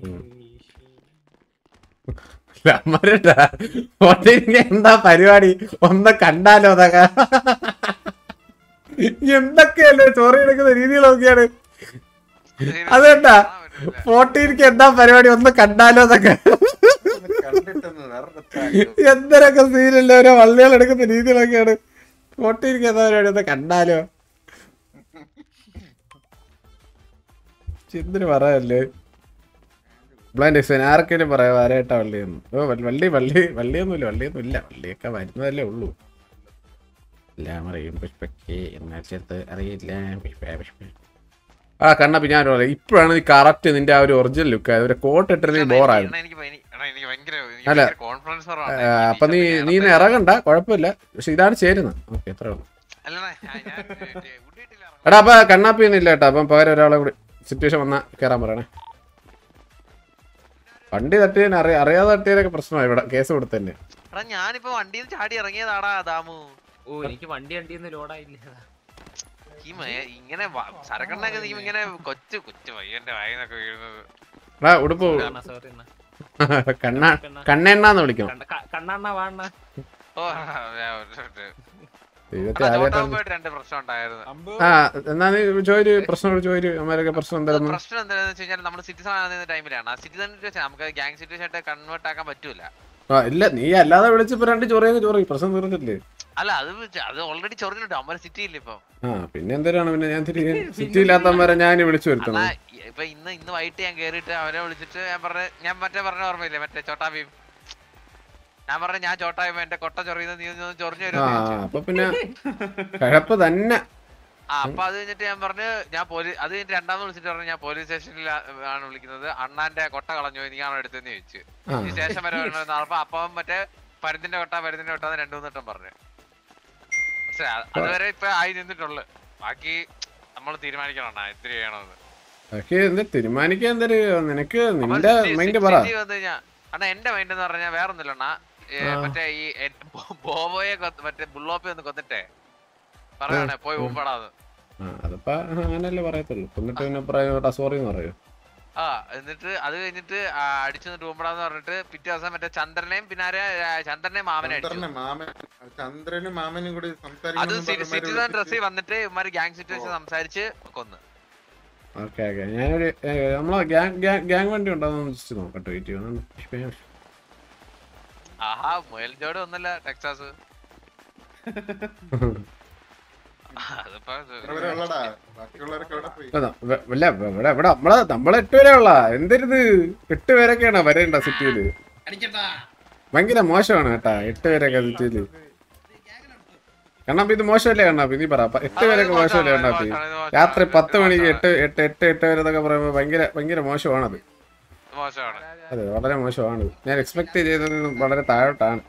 എന്താ പരിപാടി ഒന്ന് കണ്ടാലോ അതൊക്കെ എന്തൊക്കെയല്ലേ ചോറി എടുക്കുന്ന രീതികളൊക്കെയാണ് അതെന്താ 14 എന്താ പരിപാടി ഒന്ന് കണ്ടാലോ എന്നൊക്കെ എന്തൊക്കെ സീനല്ലേ ഓരോ വള്ളികൾ എടുക്കുന്ന രീതികളൊക്കെയാണ് 14 എന്താ പരിപാടി ഒന്ന് കണ്ടാലോ എന്തിനു പറയല്ലേ ബ്ലൈൻഡ് ആർക്കെങ്കിലും പറയാം ആരായിട്ടാ വള്ളിയൊന്നും ഓ വള്ളിയൊന്നുമില്ല വള്ളിയൊക്കെ വരുന്നതല്ലേ ഉള്ളൂ എല്ലാം അറിയും പുഷ്പക്ക് എന്നാൽ ചേർത്ത് അറിയില്ല പുഷ്പ ആ കണ്ണപ്പി ഞാൻ ഇപ്പോഴാണ് നീ കറക്റ്റ് നിന്റെ ആ ഒരു ഒറിജിനൽ ലുക്ക് ഒരു കോട്ട് ഇട്ടിട്ട് ബോറായിരുന്നു അല്ല അപ്പൊ നീ ഇറങ്ങണ്ട കുഴപ്പമില്ല പക്ഷെ ഇതാണ് ചേരുന്നത് ഓക്കെ എത്ര എടാ അപ്പൊ കണ്ണാപ്പി ഒന്നും ഇല്ല കേട്ടോ അപ്പം പകരം ഒരാളെ കൂടി സിറ്റുവേഷൻ വന്നാ കയറാൻ പറയണേ വണ്ടി തട്ടിയതിന് അറിയാതെ തട്ടിയതൊക്കെ പ്രശ്നമായി ഇവിടെ കേസ് കൊടുത്തന്നെ ഞാനിപ്പോ വണ്ടിയിൽ ചാടി ഇറങ്ങിയതാടാ ദാമു ഓ എനിക്ക് വണ്ടി ലോഡായില്ല ഇങ്ങനെ സരക്കണ്ണൊക്കെ നീ ഇങ്ങനെ കൊച്ചു പയ്യന്റെ വായനൊക്കെ വീഴുന്നത് ഉടുപ്പ് കണ്ണെണ്ണാന്ന് വിളിക്കണം കണ്ണണ്ണ വാണ്ണ രണ്ട് പ്രശ്നം ഉണ്ടായിരുന്നു എന്നാ നീ ചോര് പ്രശ്നം ചോര് അമ്മരൊക്കെ പ്രശ്നം എന്തായിരുന്നു പ്രശ്നം എന്താണെന്ന് വെച്ച് കഴിഞ്ഞാൽ നമ്മൾ സിറ്റിസൺ ആകുന്ന ടൈമിലാണ് ആ സിറ്റിസൺ നമുക്ക് ഗ്യാങ് സിറ്റുവേഷൻ ആയിട്ട് കൺവേർട്ട് ആക്കാൻ പറ്റൂല ഇല്ല നീ അല്ലാതെ വിളിച്ചപ്പോ രണ്ട് ചോറി പ്രശ്നം തീർന്നില്ലേ അല്ല അത് ഓൾറെഡി ചൊറിഞ്ഞിട്ടോ അമ്മ സിറ്റി ഇല്ല ഇപ്പൊ പിന്നെ എന്തിനാണ് പിന്നെ ഞാൻ തിരികെ സിറ്റി ഇല്ലാത്തവരെ ഞാൻ വിളിച്ചു വരുത്തണം ഇപ്പൊ ഇന്ന് വൈകിട്ട് ഞാൻ കേറിയിട്ട് അവരെ വിളിച്ചിട്ട് ഞാൻ പറഞ്ഞ ഓർമ്മയില്ലേ മറ്റേ ചോട്ടാ ഭീം ഞാൻ പറഞ്ഞ ഞാൻ ചോട്ടായപ്പോ എന്റെ കൊട്ട ചൊറിയുന്നത് നീ ഒന്ന് ചൊറിഞ്ഞു വരും അപ്പൊ പിന്നെ കഴപ്പ് തന്നെ അപ്പൊ അത് കഴിഞ്ഞിട്ട് ഞാൻ പറഞ്ഞു അത് കഴിഞ്ഞിട്ട് രണ്ടാമത് വിളിച്ചിട്ട് പറഞ്ഞു ഞാൻ പോലീസ് സ്റ്റേഷനിൽ ആണ് വിളിക്കുന്നത് അണ്ണാന്റെ കൊട്ട കളഞ്ഞു നീയാണോ എടുത്തെന്ന് ചോദിച്ചു ഈ സ്റ്റേഷൻ വരെ വരണമെന്ന് അപ്പം മറ്റേ പരുന്തിന്റെ കൊട്ട 2-3 വട്ടം പറഞ്ഞു പക്ഷെ അതുവരെ ഇപ്പൊ ആയി നിന്നിട്ടുള്ളു ബാക്കി നമ്മൾ തീരുമാനിക്കണം എന്ത് ചെയ്യണമെന്ന് തീരുമാനിക്കാൻ നിനക്ക് നിന്റെ മൈൻഡ് പറ അണ്ണാ എന്റെ മൈൻഡ് എന്ന് പറഞ്ഞാൽ വേറൊന്നുമില്ല അണ്ണാ മറ്റേ ഈ ബോബോയെ മറ്റേ ബുള്ളോപ്പി ഒന്ന് കൊന്നിട്ടേ പറയണേ പോയി ഊമ്പാടാന്ന് അതിപ്പോ അങ്ങനല്ലേ പറയത്തുള്ളൂ കൊന്നിട്ട് പിന്നെ സോറി എന്ന് പറയൂ എന്നിട്ട് അത് കഴിഞ്ഞിട്ട് അടിച്ചു നിന്നിട്ട് ഊമ്പടാന്ന് പറഞ്ഞിട്ട് പിറ്റേ ദിവസം മറ്റേ ചന്ദ്രനെയും പിന്നെ ചന്ദ്രനെയും മാമനെ അത് സിറ്റിസൺ ഡ്രസ്സിൽ വന്നിട്ട് ഇവന്മാര് ഗ്യാങ് സിറ്റുവേഷൻ സംസാരിച്ച് കൊന്ന് ഓക്കെ ഞാനൊരു നമ്മളെ ഗ്യാങ് വണ്ടി ഉണ്ടോന്ന് ജസ്റ്റ് നോക്കട്ടെ വെയിറ്റ് ചെയ്യണം ആഹാ മുയൽ ജോഡ് ഒന്നല്ല ടെക്സാസ് നമ്മളെ 8 പേരെ ഉള്ള എന്തരുത് 8 പേരൊക്കെയാണ് വരേണ്ട സിറ്റിയില് ഭയങ്കര മോശമാണ് കേട്ടാ 8 പേരൊക്കെ സിറ്റിയില് കണ്ണാപ്പി ഇത് മോശമല്ലേ കണ്ണാപ്പി നീ പറ 8 പേരൊക്കെ മോശമല്ലേ കണ്ണാപ്പി രാത്രി 10 മണിക്ക് 8 പേരെന്നൊക്കെ പറയുമ്പോ ഭയങ്കര മോശമാണത് അതെ വളരെ മോശമാണ് ഞാൻ എക്സ്പെക്ട് ചെയ്തത് വളരെ താഴോട്ടാണ്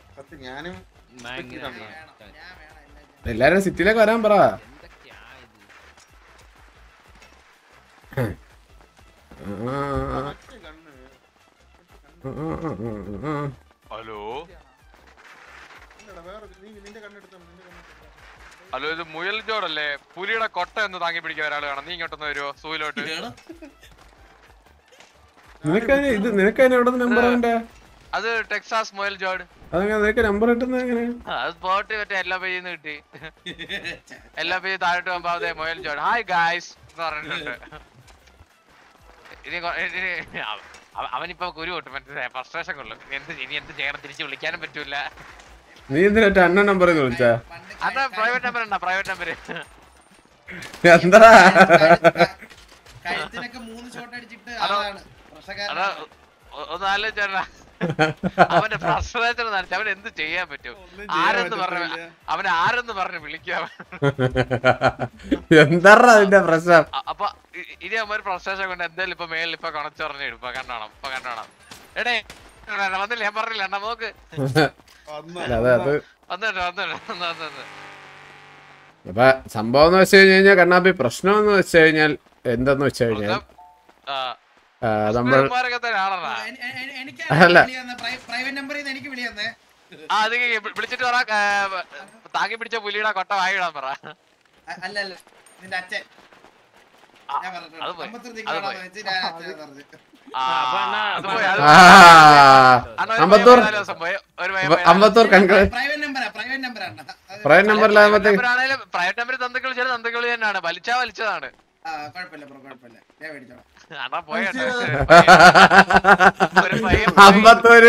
എല്ലാരും സിറ്റിയിലേക്ക് വരാൻ പറ ഹലോ ഇത് മുയൽ ജോഡല്ലേ പുലിയുടെ കൊട്ട എന്ന് താങ്ങി പിടിക്കാൻ ഒരാൾ കാണാം നീ ഇങ്ങോട്ടൊന്ന് വരുമോ സൂയിലോട്ട് നിനക്ക് എവിടെ നമ്പർ അത് ടെക്സാസ് മുയൽ ജോഡ് അതങ്ങനെ നിനക്ക് നമ്പർ കിട്ടുന്നത് എങ്ങനെ അത് സ്പോട്ട് മറ്റേ എല്ലാ പേജിന്ന് കിട്ടി എല്ലാ പേജ് താഴോട്ട് പോകുമ്പോ അതെ മുയൽ ജോഡ് ഹായ് ഗായ്സ് എന്ന് പറഞ്ഞിട്ടുണ്ട് അവനിപ്പോ കുരു കൊട്ടും മറ്റേ ഫ്രസ്ട്രേഷൻ കൊള്ളും ഇനി എന്ത് ചെയ്യണം തിരിച്ചു വിളിക്കാനും പറ്റൂല നീ എന്തിനാ അണ്ണൻ നമ്പർ വിളിച്ചാ അതാ പ്രൈവറ്റ് നമ്പർ ഉണ്ടോ പ്രൈവറ്റ് നമ്പർ എന്താ ഒന്ന് ആലോചിച്ചാ അവന്റെ ഫ്രസ്ട്രേഷൻ അവൻ എന്ത് ചെയ്യാൻ പറ്റും ആരെന്ന് പറഞ്ഞു വിളിക്കാം എന്താ അതിന്റെ പ്രശ്നം അപ്പൊ ഇനി അവന്മാര് ഫ്രസ്ട്രേഷൻ കൊണ്ട് എന്തായാലും ഇപ്പൊ മേലിൽ ഇപ്പൊ കണച്ചറിഞ്ഞു ഇപ്പൊ കണ്ടോണം എടേ വന്നില്ല ഞാൻ പറഞ്ഞില്ല അണ്ണ നോക്ക് അപ്പൊ സംഭവം എന്ന് വെച്ച് കഴിഞ്ഞാൽ കണ്ണാപ്പി പ്രശ്നം എന്ന് വെച്ച് കഴിഞ്ഞാൽ എന്തെന്ന് വെച്ച് കഴിഞ്ഞാൽ നമ്മൾ അല്ല വിളിച്ചിട്ട് പറ താങ്ങി പിടിച്ച പുലിയുടെ കൊട്ട വായിടാൻ പറ അമ്പത്തൂർ പ്രൈവറ്റ് നമ്പറിലാകുമ്പത്തേക്ക് പ്രൈവറ്റ് നമ്പർ തന്തക്കൾ ചില തന്തക്കൾ തന്നെയാണ് വലിച്ചതാണ്. അമ്പത്തൂര്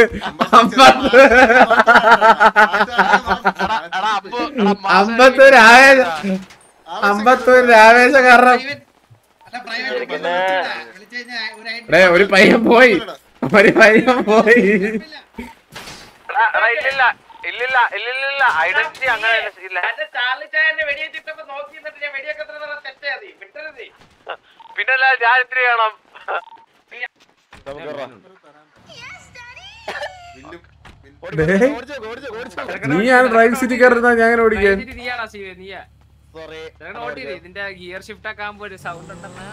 ആവേശ കാരണം ഒരു പയ്യൻ പോയി ഇല്ലില്ല ഐഡന്റിറ്റി അങ്ങനെ പിന്നല്ല ഞാൻ ഇത്തിരി ചെയ്യണം. നീയാണ് ഡ്രൈവ് സീറ്റ് കയറുന്ന ഞാൻ അങ്ങനെ ഓടിക്കാൻ. ഇതിന്റെ ഗിയർ ഷിഫ്റ്റ് ഒക്കെ ആകുമ്പോ ഒരു സൗണ്ട്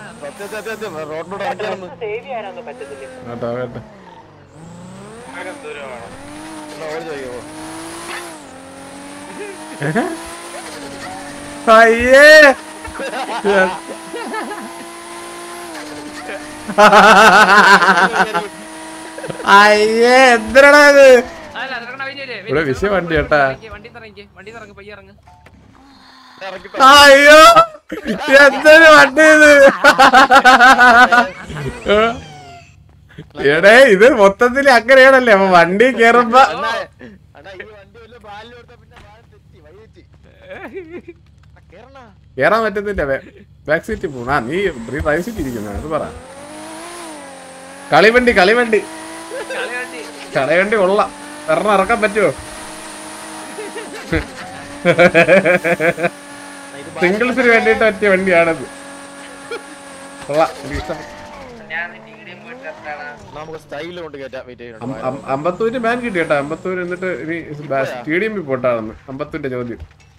അയ്യേ അയ്യേ എന്തിനാ ഇത് ഇവിടെ വിഷയ വണ്ടി കേട്ടാ. അയ്യോ എന്തൊരു വണ്ടി ഇത്. എടേ ഇത് മൊത്തത്തില് അങ്ങനെയാണല്ലേ അപ്പൊ വണ്ടി കേറുമ്പോ കേറാൻ പറ്റത്തില്ല. ബാക്ക് സീറ്റ് പോണ നീ ഡ്രൈവ് സീറ്റ് ഇരിക്കുന്ന അത് പറ. കളിവണ്ടി കൊള്ളാം. എറണം ഇറക്കാൻ പറ്റുമോ? സിംഗിൾസിന് വേണ്ടിട്ട് പറ്റിയ വണ്ടിയാണത്. കൊള്ളാം, എനിക്ക് ഇഷ്ടം. അമ്പത്തൂര് ബാൻ കിട്ടി കേട്ടോ. അമ്പത്തൂര് എന്നിട്ട് ഇനി സ്റ്റേഡിയം പോട്ടാണെന്ന് അമ്പത്തൂരിന്റെ ചോദ്യം.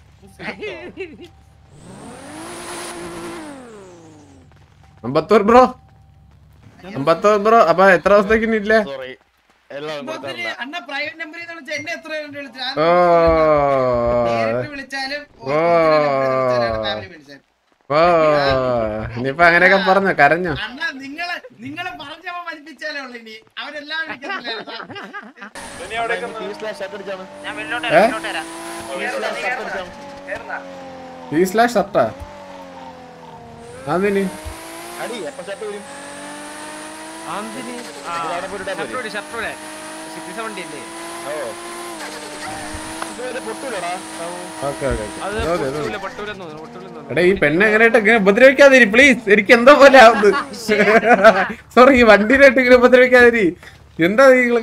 അമ്പത്തൂർ ബ്രോ അപ്പൊ എത്ര ദിവസത്തേക്ക് ഇനി ഇല്ലേ? ഇനിയിപ്പൊ അങ്ങനെയൊക്കെ പറഞ്ഞോ, കരഞ്ഞോ? ഷർട്ടാ അതിന് എടാ ഈ പെണ്ണ് എങ്ങനെയായിട്ട് ഇങ്ങനെ ഉപദ്രവിക്കാതിരി പ്ലീസ്. എനിക്ക് എന്തോ പോലെ ആവുന്നത്. സോറി, ഈ വണ്ടിയിലായിട്ട് ഇങ്ങനെ ഉപദ്രവിക്കാതിരി. എന്താ നിങ്ങള്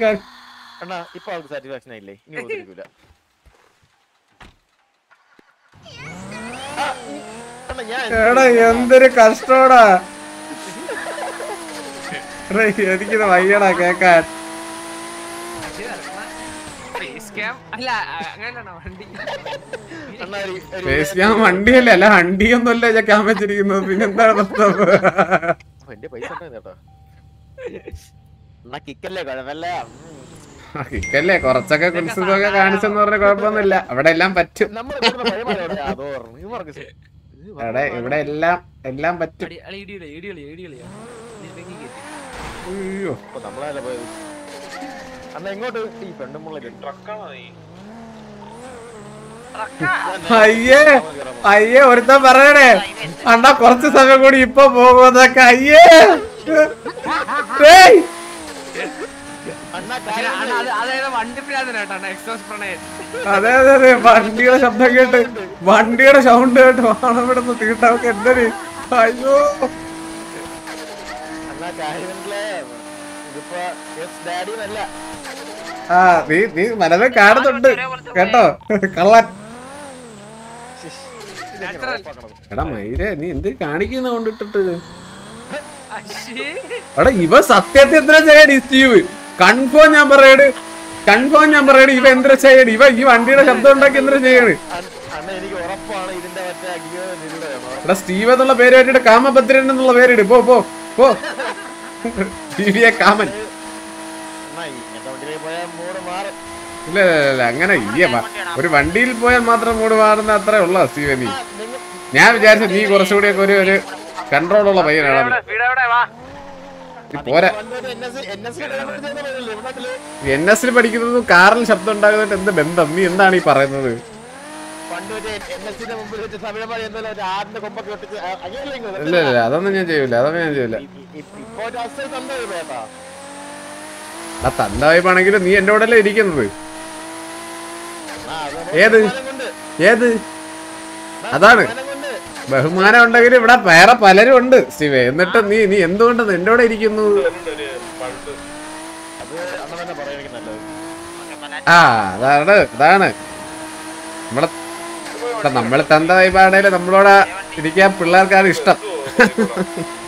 എടാ എന്തൊരു കഷ്ടോടാ. എനിക്കിത് വയ്യടാ കേക്കാൻ. വണ്ടിയല്ലേ അല്ല വണ്ടിയൊന്നുമല്ല ഞാൻ ക്യാൻ വെച്ചിരിക്കുന്നത്. പിന്നെന്താണ് കിക്കല്ലേ കുറച്ചൊക്കെ കുൽസുഖമൊക്കെ കാണിച്ചെന്ന് പറഞ്ഞ കുഴപ്പമൊന്നുമില്ല. അവിടെ എല്ലാം പറ്റും. ഇവിടെ എല്ലാം പറ്റും. അയ്യോ അയ്യേ ഒരുത്തൻ പറയണേ അണ്ണാ കുറച്ച് സമയം കൂടി ഇപ്പൊ പോകുന്നതൊക്കെ. അയ്യേ അതെ വണ്ടിയുടെ ശബ്ദം കേട്ട് വണ്ടിയുടെ സൗണ്ട് കേട്ട് വാണം ഇവിടുന്ന് തീട്ടൊക്കെ എന്തൊരു. അയ്യോ ആ നീ മനസ്സിൽ കാണുന്നുണ്ട് കേട്ടോ കള്ളൻ. എടാ മയിലേ നീ എന്ത് കാണിക്കുന്ന കൊണ്ടിട്ടിട്ട്. എടാ ഇവ സത്യത്തിൽ എന്തിനാ ചെയ്യടി സ്റ്റീവ്? കൺഫേം ഞാൻ പറയട് ഇവ എന്തിനാ ചെയ്യടി? ഇവ ഈ വണ്ടിയുടെ ശബ്ദം ഉണ്ടാക്കി എന്തിനാ ചെയ്യണ്? എടാ സ്റ്റീവ് എന്നുള്ള പേര് കേട്ടിട്ട് കാമഭദ്രൻ എന്നുള്ള പേരിട്. പോ കാമൻ. ഇല്ല അങ്ങനെ ഒരു വണ്ടിയിൽ പോയാൽ മാത്രം മൂട് മാറുന്ന അത്രേ ഉള്ള സ്റ്റീവൻ. നീ ഞാൻ വിചാരിച്ചു നീ കുറച്ചുകൂടിയൊക്കെ ഒരു കൺട്രോൾ ഉള്ള പയ്യനാണ്. പോരാ NS പഠിക്കുന്നതും കാറിൽ ശബ്ദം ഉണ്ടാകുന്നതിന് എന്ത് ബന്ധം? നീ എന്താണ് ഈ പറയുന്നത്? ഇല്ല ഇല്ല അതൊന്നും ഞാൻ ചെയ്യൂല. ആ തന്ത വൈബാണെങ്കിലും നീ എന്റെ കൂടെ അല്ലേ ഇരിക്കുന്നത്? ഏത് അതാണ് ബഹുമാനം ഉണ്ടെങ്കിൽ ഇവിടെ വേറെ പലരും ഉണ്ട് ശിവേ. എന്നിട്ട് നീ എന്തുകൊണ്ട് എന്റെ കൂടെ ഇരിക്കുന്നു? ആ അതാണ് നമ്മള് തന്ത വൈബാണേലും നമ്മളോട് ഇരിക്കാൻ പിള്ളേർക്കാണ് ഇഷ്ടം.